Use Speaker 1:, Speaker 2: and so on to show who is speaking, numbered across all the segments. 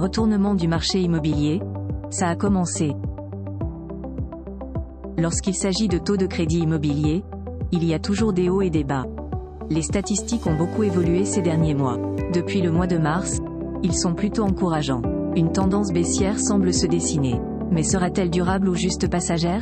Speaker 1: retournement du marché immobilier, ça a commencé. Lorsqu'il s'agit de taux de crédit immobilier, il y a toujours des hauts et des bas. Les statistiques ont beaucoup évolué ces derniers mois. Depuis le mois de mars, ils sont plutôt encourageants. Une tendance baissière semble se dessiner. Mais sera-t-elle durable ou juste passagère?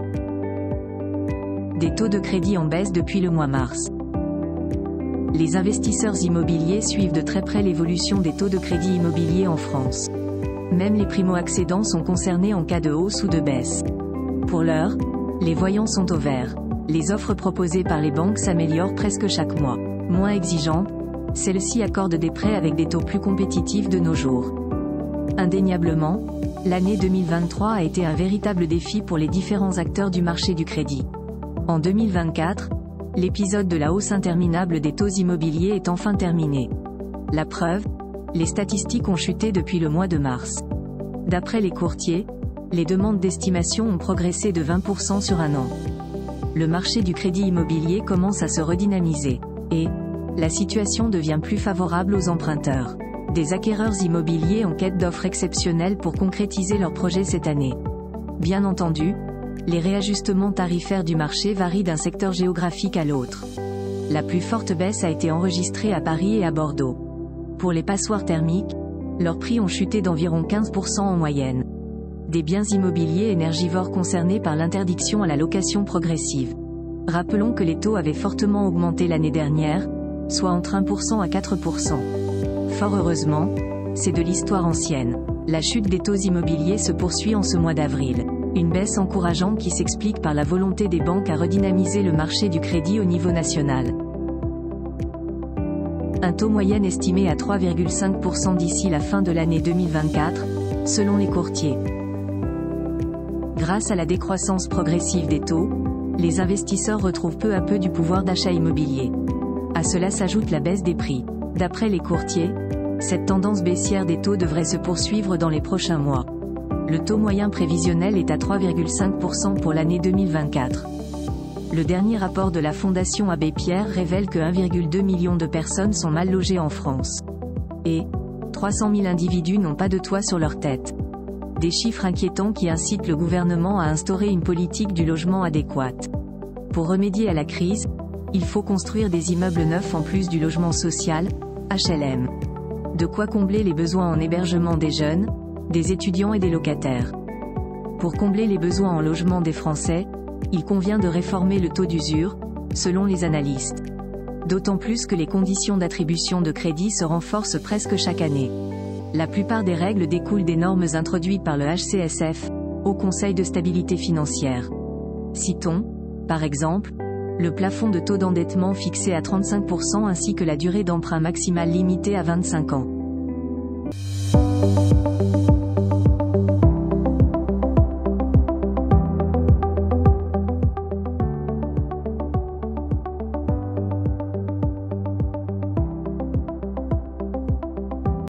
Speaker 1: Des taux de crédit en baisse depuis le mois mars. Les investisseurs immobiliers suivent de très près l'évolution des taux de crédit immobilier en France. Même les primo-accédants sont concernés en cas de hausse ou de baisse. Pour l'heure, les voyants sont au vert. Les offres proposées par les banques s'améliorent presque chaque mois. Moins exigeantes, celles-ci accordent des prêts avec des taux plus compétitifs de nos jours. Indéniablement, l'année 2023 a été un véritable défi pour les différents acteurs du marché du crédit. En 2024, l'épisode de la hausse interminable des taux immobiliers est enfin terminé. La preuve, les statistiques ont chuté depuis le mois de mars. D'après les courtiers, les demandes d'estimation ont progressé de 20% sur un an. Le marché du crédit immobilier commence à se redynamiser. Et la situation devient plus favorable aux emprunteurs. Des acquéreurs immobiliers en quête d'offres exceptionnelles pour concrétiser leurs projets cette année. Bien entendu, les réajustements tarifaires du marché varient d'un secteur géographique à l'autre. La plus forte baisse a été enregistrée à Paris et à Bordeaux. Pour les passoires thermiques, leurs prix ont chuté d'environ 15% en moyenne. Des biens immobiliers énergivores concernés par l'interdiction à la location progressive. Rappelons que les taux avaient fortement augmenté l'année dernière, soit entre 1% à 4%. Fort heureusement, c'est de l'histoire ancienne. La chute des taux immobiliers se poursuit en ce mois d'avril. Une baisse encourageante qui s'explique par la volonté des banques à redynamiser le marché du crédit au niveau national. Un taux moyen estimé à 3,5% d'ici la fin de l'année 2024, selon les courtiers. Grâce à la décroissance progressive des taux, les investisseurs retrouvent peu à peu du pouvoir d'achat immobilier. À cela s'ajoute la baisse des prix. D'après les courtiers, cette tendance baissière des taux devrait se poursuivre dans les prochains mois. Le taux moyen prévisionnel est à 3,5% pour l'année 2024. Le dernier rapport de la Fondation Abbé Pierre révèle que 1,2 million de personnes sont mal logées en France. Et 300 000 individus n'ont pas de toit sur leur tête. Des chiffres inquiétants qui incitent le gouvernement à instaurer une politique du logement adéquate. Pour remédier à la crise, il faut construire des immeubles neufs en plus du logement social, HLM. De quoi combler les besoins en hébergement des jeunes, des étudiants et des locataires. Pour combler les besoins en logement des Français, il convient de réformer le taux d'usure, selon les analystes. D'autant plus que les conditions d'attribution de crédit se renforcent presque chaque année. La plupart des règles découlent des normes introduites par le HCSF, Haut Conseil de stabilité financière. Citons, par exemple, le plafond de taux d'endettement fixé à 35% ainsi que la durée d'emprunt maximale limitée à 25 ans.